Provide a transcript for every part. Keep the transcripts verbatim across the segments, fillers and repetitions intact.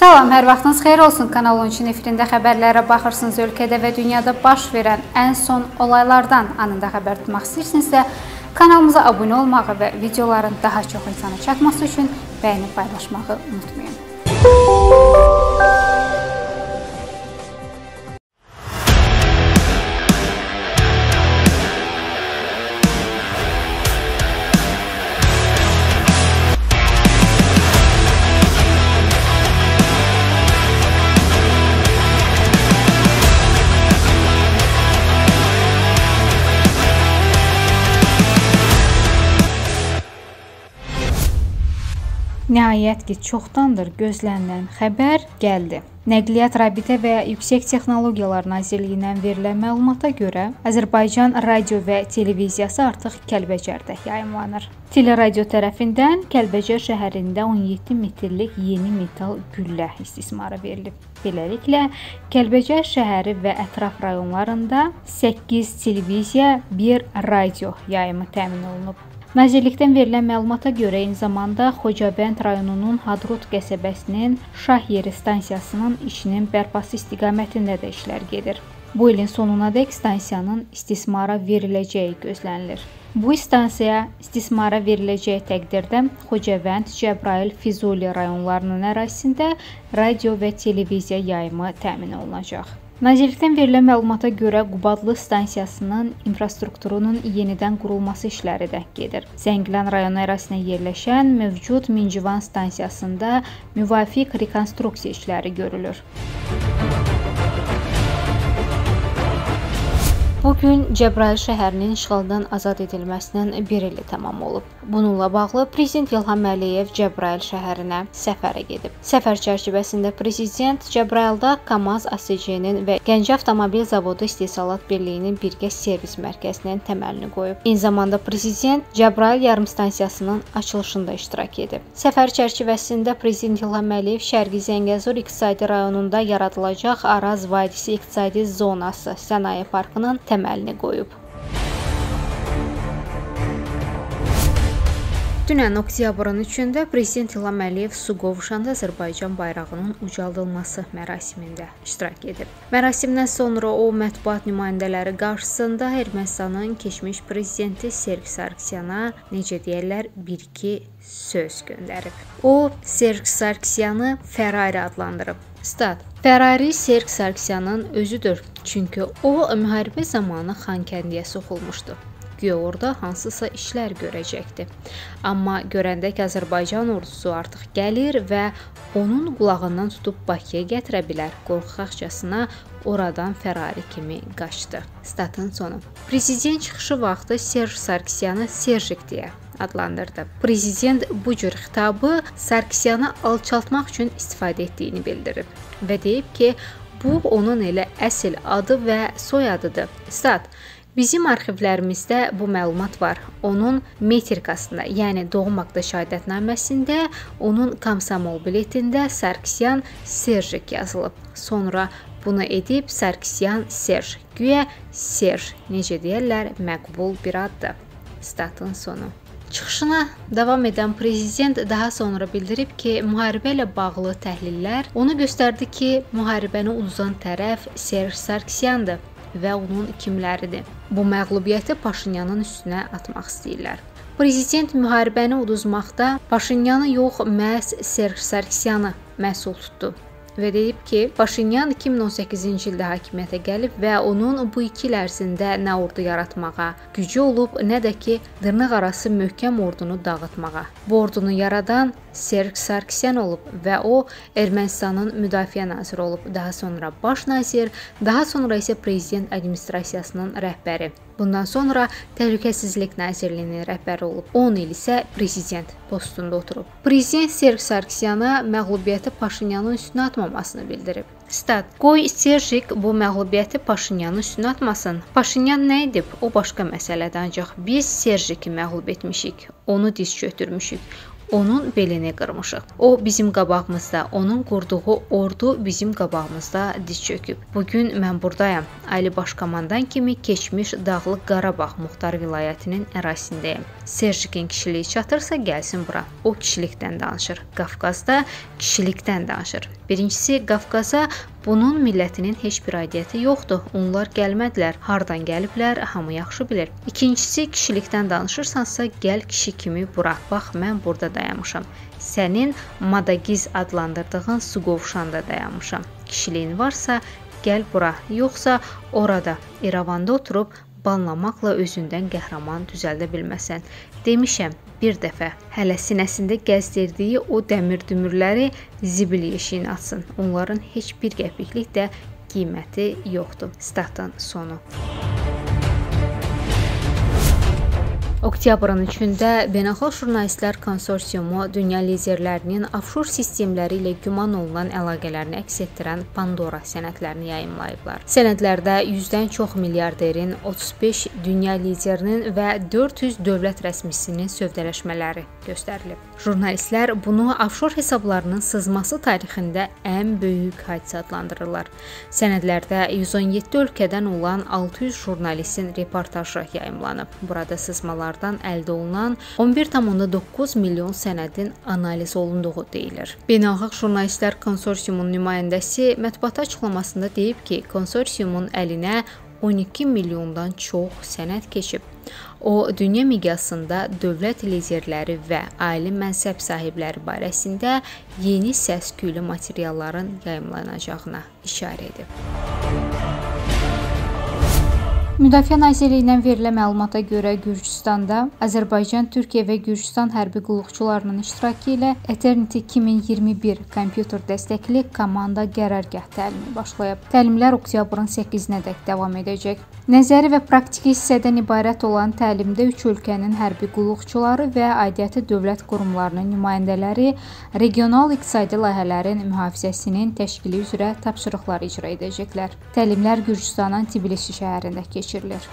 Salam, hər vaxtınız xeyir olsun. Kanal on üçün efirində xəbərlərə baxırsınız. Ölkədə və dünyada baş verən ən son olaylardan anında xəbər tutmaq istəyirsinizsə, kanalımıza abunə olmağı və videoların daha çox insana çatması üçün bəyənib paylaşmağı unutmayın. Nəhayət ki, çoxdandır gözlənilən xəbər gəldi. Nəqliyyat, Rabitə və Yüksək Texnologiyalar Nazirliyindən verilən məlumata görə Azərbaycan radio və televiziyası artıq Kəlbəcərdə yayımlanır. Teleradio tərəfindən Kəlbəcər şəhərində on yeddi metrlik yeni metal güllə istismara verilib. Beləliklə, Kəlbəcər şəhəri və ətraf rayonlarında səkkiz televiziya, bir radio yayımı təmin olunub. Nazirlikdən verilən məlumata görə eyni zamanda Xocabənd rayonunun Hadrut qəsəbəsinin Şahyeri stansiyasının işinin bərpası istiqamətində də işlər gedir. Bu ilin sonunadək stansiyanın istismara veriləcəyi gözlənilir. Bu stansiya istismara veriləcəyi təqdirdə Xocabənd, Cəbrayıl, Füzuli rayonlarının ərazisində radio və televiziya yayımı təmin olunacaq. Nazirlikdən verilən məlumata görə Qubadlı stansiyasının infrastrukturunun yenidən qurulması işləri də gedir. Zəngilan rayonu ərazisinə yerləşən mövcud Mincivan stansiyasında müvafiq rekonstruksiya işləri görülür. Bugün Cəbrayıl şəhərinin işğaldan azad edilməsinin bir ili tamam olub. Bununla bağlı Prezident İlham Əliyev Cəbrayıl şəhərinə səfərə gedib. Səfər çərçivəsində Prezident Cəbrayılda KAMAZ A S C-nin və Gəncə Avtomobil Zavodu İstehsalat Birliyinin birgə servis mərkəzinin təməlini qoyub. Eyni zamanda Prezident Cəbrayıl yarımstansiyasının açılışında iştirak edib. Səfər çərçivəsində Prezident İlham Əliyev Şərqi Zəngəzur İqtisadi rayonunda yaradılacaq Araz Vadisi İqtisadi Zonası Sənaye Parkının təməlini qoyub. Dünən oktyabrın üçündə Prezident İlham Əliyev su qovuşanda Azərbaycan bayrağının ucaldılması mərasimində iştirak edib. Mərasimdən sonra o, mətbuat nümayəndələri qarşısında Ermənistanın keçmiş prezidenti Serj Sarksyana, necə deyərlər, bir-iki söz göndərib. O, Serj Sarksyanı Ferrari adlandırıb. Stat: Ferrari Serj Sarksyanın özüdür, çünki o, müharibə zamanı Xankəndiyə soxulmuşdu. Güya orada hansısa işlər görəcəkdi. Amma görəndə ki, Azərbaycan ordusu artıq gəlir və onun qulağından tutub Bakıya gətirə bilər, qorxaqcasına oradan Ferrari kimi qaçdı. Statın sonu. Prezident çıxışı vaxtı Serj Sarksyanı Serjik deyə adlandırdı. Prezident bu cür xitabı Sarksyanı alçaltmaq üçün istifadə etdiyini bildirib və deyib ki, bu onun elə əsl adı və soyadıdır. Stat: Bizim arxivlərimizdə bu məlumat var. Onun metrikasında, yəni doğum haqqında şəhadətnaməsində, onun komsomol biletində Sarksyan Serjik yazılıb. Sonra bunu edib Sarksyan Serj. Güya Serj, necə deyərlər, məqbul bir addır. Statın sonu. Çıxışına davam edən prezident daha sonra bildirib ki, müharibə ilə bağlı təhlillər onu göstərdi ki, müharibəni udzan tərəf Serj Sarksyandır və onun kimləridir. Bu məğlubiyyəti Paşinyanın üstünə atmaq istəyirlər. Prezident müharibəni uduzmaqda Paşinyanı yox, məhz Serj Sarksyanı məsul tutdu və deyib ki, Paşinyan iki min on səkkizinci ildə hakimiyyətə gəlib və onun bu iki il ərzində nə ordu yaratmağa gücü olub, nə də ki, dırnaq arası möhkəm ordunu dağıtmağa. Bu ordunu yaradan Serj Sarksyan olub və o, Ermənistanın müdafiə naziri olub, daha sonra baş nazir, daha sonra isə prezident administrasiyasının rəhbəri. Bundan sonra Təhlükəsizlik Nazirliyinin rəhbəri olub. on il isə prezident postunda oturub. Prezident Serj Sarksyana məğlubiyyəti Paşinyanın üstünə atmamasını bildirib. Stat: Qoy Serjik bu məğlubiyyəti Paşinyanın üstünə atmasın. Paşinyan nə edib? O başqa məsələdir, ancaq biz Serjiki məğlub etmişik. Onu diz çötürmüşük. onun belini qırmışıq. O bizim qabağımızda, onun qurduğu ordu bizim qabağımızda diz çöküb. Bugün mən buradayam. Ali Başkomandan kimi keçmiş Dağlıq Qarabağ Muxtar Vilayətinin ərazisindəyəm. Serjikin kişiliyi çatırsa gəlsin bura. O kişilikdən danışır. Qafqazda kişilikdən danışır. Birincisi, Qafqaza bunun millətinin heç bir aidiyyəti yoxdur. Onlar gəlmədilər. Hardan gəliblər, hamı yaxşı bilir. İkincisi, kişilikdən danışırsansa, gəl kişi kimi bura. Bax, mən burada dayanmışam. Sənin Madagiz adlandırdığın Suqovuşanda dayanmışam. Kişiliyin varsa, gəl bura. Yoxsa orada, İrəvanda oturub banlamaqla özündən qəhrəman düzəldə bilməsən. Demişəm bir dəfə, hələ sinəsində gəzdirdiyi o dəmir dümürləri zibil yeşiyinə atsın. Onların heç bir qəpiklik də qiyməti yoxdur. Statın sonu. Oktyabrın üçündə Beynəlxalq Jurnalistlər Konsorsiumu dünya liderlərinin afşor sistemləri ilə güman olunan əlaqələrini əks etdirən Pandora sənədlərini yayımlayıblar. Sənədlərdə yüzdən çox milyarderin, otuz beş dünya liderinin və dörd yüz dövlət rəsmisinin sövdələşmələri göstərilib. Jurnalistlər bunu afşor hesablarının sızması tarixində ən böyük hadisə adlandırırlar. Sənədlərdə yüz on yeddi ölkədən olan altı yüz jurnalistin reportajı yayımlanıb. Burada sızmalar əldə olunan on bir tam doqquz milyon sənədin analiz olunduğu deyilir. Beynəlxalq Jurnalistlər Konsorsiumunun nümayəndəsi mətbuata açıqlamasında deyib ki, konsorsiumun əlinə on iki milyondan çox sənəd keçib. O, dünya miqyasında dövlət liderləri və ali mənsəb sahibləri barəsində yeni səs-küylü materialların yayımlanacağına işarə edib. Müdafiə Nazirliyindən verilən məlumata görə Gürcüstanda Azərbaycan, Türkiyə və Gürcüstan hərbi qulluqçularının iştirakı ilə Eternity iki min iyirmi bir kompüter dəstəkli komanda qərargah təlimi başlayıb. Təlimlər oktyabrın səkkizinədək davam edəcək. Nəzəri və praktiki hissədən ibarət olan təlimdə üç ölkənin hərbi qulluqçuları və aidiyyəti dövlət qurumlarının nümayəndələri regional iqtisadi layihələrin mühafizəsinin təşkili üzrə tapşırıqlar icra edəcəklər. Təlimlər Gürcüstanın Tbilisi şəhərində keçirilir.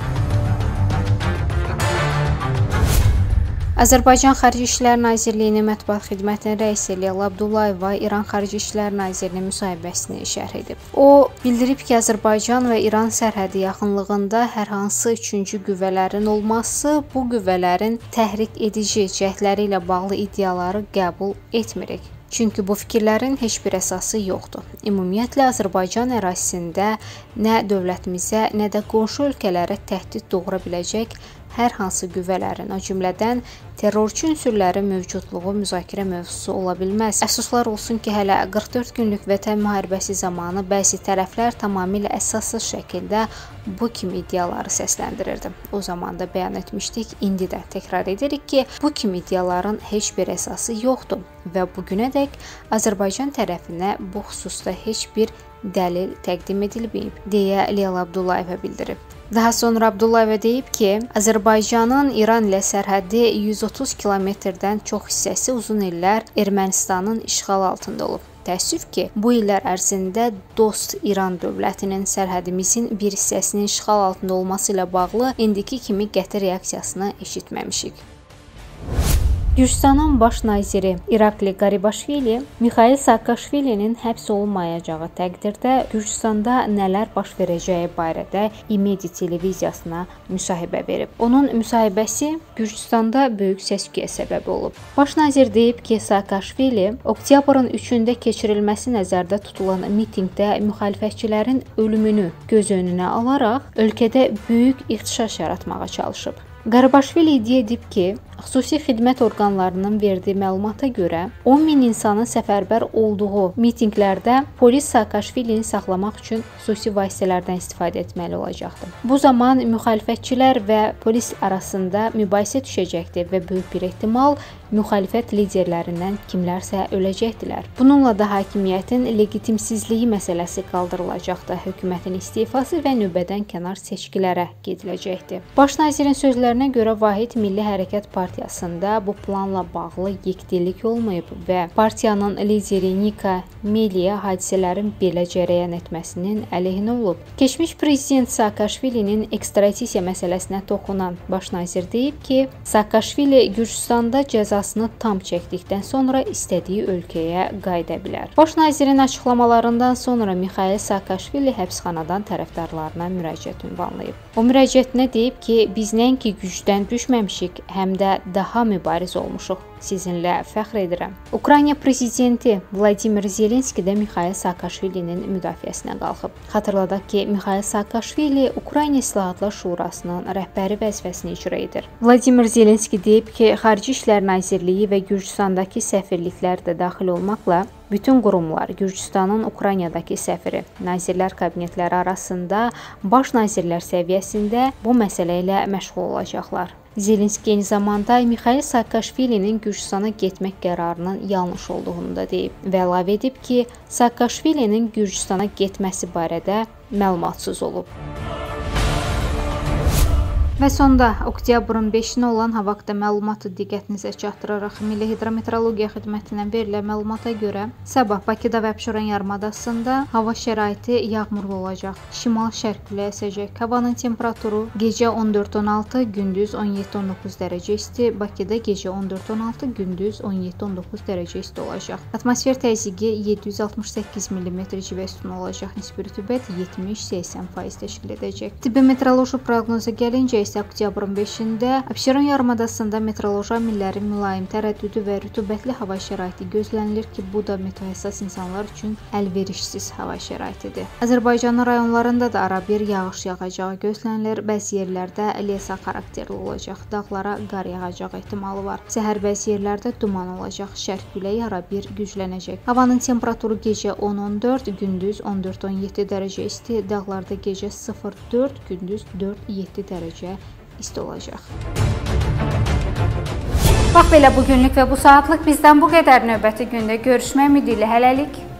Azərbaycan Xarici İşlər Nazirliyinin mətbuat xidmətinin rəisi Leyla Abdullayeva İran Xarici İşlər Nazirinin müsahibəsini şərh edib. O, bildirib ki, Azərbaycan və İran sərhədi yaxınlığında hər hansı üçüncü qüvvələrin olması bu qüvvələrin təhrik edici cəhdləri ilə bağlı iddiaları qəbul etmirik. Çünki bu fikirlərin heç bir əsası yoxdur. Ümumiyyətlə, Azərbaycan ərazisində nə dövlətimizə, nə də qonşu ölkələrə təhdid doğura biləcək hər hansı qüvvələrin, o cümlədən terrorçu ünsürlərin mövcudluğu müzakirə mövzusu ola bilməz. Əfsuslar olsun ki, hələ qırx dörd günlük Vətən müharibəsi zamanı bəzi tərəflər tamamilə əsassız şəkildə bu kimi iddiaları səsləndirirdi. O zaman da bəyan etmişdik, indi də təkrar edirik ki, bu kimi iddiaların heç bir əsası yoxdur və bugünədək Azərbaycan tərəfinə bu xüsusda heç bir dəlil təqdim edilməyib, deyə Leyla Abdullayeva bildirib. Daha sonra Abdullayeva deyib ki, Azərbaycanın İran ilə sərhədi yüz otuz kilometrdən çox hissəsi uzun illər Ermənistanın işğalı altında olub. Təəssüf ki, bu illər ərzində dost İran dövlətinin sərhədimizin bir hissəsinin işğal altında olması ilə bağlı indiki kimi qəti reaksiyasını eşitməmişik. Gürcüstanın baş naziri İrakli Qaribaşvili Mixail Saakashvilinin həbs olunmayacağı təqdirdə Gürcüstanda nələr baş verəcəyi barədə İMEDI televiziyasına müsahibə verib. Onun müsahibəsi Gürcüstanda böyük səs-küyə səbəb olub. Baş nazir deyib ki, Saakashvili oktyabrın üçündə keçirilməsi nəzərdə tutulan mitinqdə müxalifətçilərin ölümünü göz önünə alaraq ölkədə böyük ixtişaş yaratmağa çalışıb. Qaribaşvili iddia edib ki, xüsusi xidmət orqanlarının verdiyi məlumata görə on min insanın səfərbər olduğu mitinqlərdə polis Saakashvilini saxlamaq üçün xüsusi vasitələrdən istifadə etməli olacaqdı. Bu zaman müxalifətçilər və polis arasında mübahisə düşəcəkdi və böyük bir ehtimal müxalifət liderlərindən kimlərsə öləcəkdilər. Bununla da hakimiyyətin legitimsizliyi məsələsi qaldırılacaqdı, hökumətin istifası və növbədən kənar seçkilərə gediləcəkdi. Baş nazirin sözlərinə görə Vahid Milli Hərəkat Partiyası partiyasında bu planla bağlı yekdillik olmayıb və partiyanın lideri Nika Meliya hadisələrin belə cərəyan etməsinin əleyhinə olub. Keçmiş prezident Saakashvilinin ekstradisiya məsələsinə toxunan baş nazir deyib ki, Saakashvili Gürcüstanda cəzasını tam çəkdikdən sonra istədiyi ölkəyə qayıda bilər. Baş nazirin açıqlamalarından sonra Mixail Saakashvili həbsxanadan tərəfdarlarına müraciət ünvanlayıb. O müraciətində deyib ki, biz nəinki gücdən düşməmişik, həm də daha mübariz olmuşuq. Sizinlə fəxr edirəm. Ukrayna prezidenti Vladimir Zelenski də Mixail Saakashvilinin müdafiəsinə qalxıb. Xatırladaq ki, Mixail Saakashvili Ukrayna İslahatlar Şurasının rəhbəri vəzifəsini icra edir. Vladimir Zelenski deyib ki, Xarici İşlər Nazirliyi və Gürcüstandakı səfirliklər də daxil olmaqla bütün qurumlar Gürcüstanın Ukraynadakı səfiri, nazirlər kabinetləri arasında baş nazirlər səviyyəsində bu məsələ ilə məşğul olacaqlar. Zelenski eyni zamanda Mixail Saakashvilinin Gürcüstana getmək qərarının yanlış olduğunu da deyib və əlavə edib ki, Saakashvilinin Gürcüstana getməsi barədə məlumatsız olub. Və sonda oktyabrın beşinə olan hava haqqında məlumatı diqqətinizə çatdıraraq Milli Hidrometeorologiya Xidmətindən verilən məlumata görə sabah Bakıda və Abşeron yarımadasında hava şəraiti yağmurlu olacaq. Şimal-şərq küləyi əsəcək. Havanın temperaturu gecə on dörd on altı, gündüz on yeddi on doqquz dərəcə isti. Bakıda gecə on dörd on altı, gündüz on yeddi on doqquz dərəcə isti olacaq. Atmosfer təzyiqi yeddi yüz altmış səkkiz millimetr civə üstün olacaq. Nisbi rütubət yetmiş səksən faiz təşkil edəcək. Tibbi meteoroloji proqnoza gəlincə isə oktyabrın beşində Abşeron yarımadasında meteoroloji amillərin mülayim tərəddüdü və rütubətli hava şəraiti gözlənilir ki, bu da meteohəssas insanlar üçün əlverişsiz hava şəraitidir. Azərbaycanın rayonlarında da arabir yağış yağacağı gözlənilir. Bəzi yerlərdə leysan xarakterli olacaq. Dağlara qar yağacağı ehtimalı var. Səhər bəzi yerlərdə duman olacaq. Şərq küləyi arabir güclənəcək. Havanın temperaturu gecə on on dörd, gündüz on dörd on yeddi dərəcə isti. Dağlarda gecə sıfır dörd, gündüz dörd yeddi dərəcə isti olacaq. Bax belə bugünlük və bu saatlıq bizdən bu qədər. Növbəti gündə görüşmək ümidi ilə hələlik.